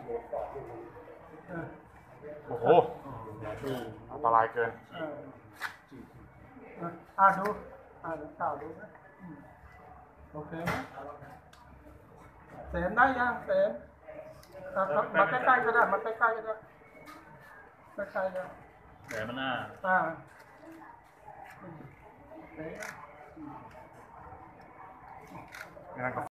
โอ้โหอันตรายเกินดูข่าวดูนะโอเคไหมเสมได้ยังเสมมาใกล้ๆก็ได้มาใกล้ๆก็ได้ใกล้ๆก็แต่มันหน้านี่นั่นก็